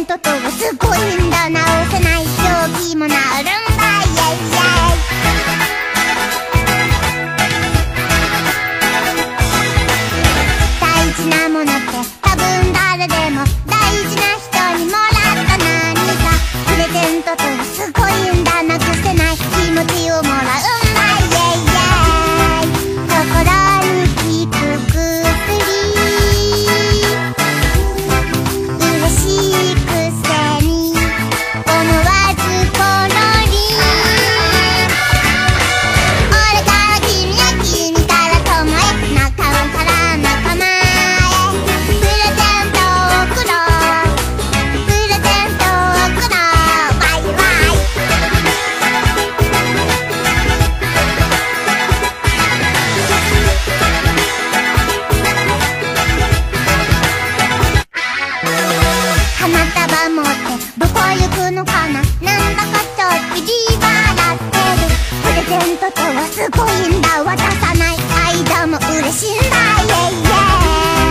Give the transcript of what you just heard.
ントとはすごいんだ。直せない病気も治るんだ。イエイイエイ。大事なものって多分誰でも大事な人にもらった何か。プレゼントとはすごいんだ。なくせない気持ちをもらうんだ。イエイイエイ。心に効く薬、嬉しいくせに思わずポロリ。俺から君へ、君から友へ、仲間から仲間へ。プレゼントを贈ろう、プレゼントを贈ろう。バイバイ。花束持ってどこ行くのかな。なんだかちょっぴり笑ってる。プレゼントとはすごいんだ。渡さない間も嬉しいんだ。イエイイエイ。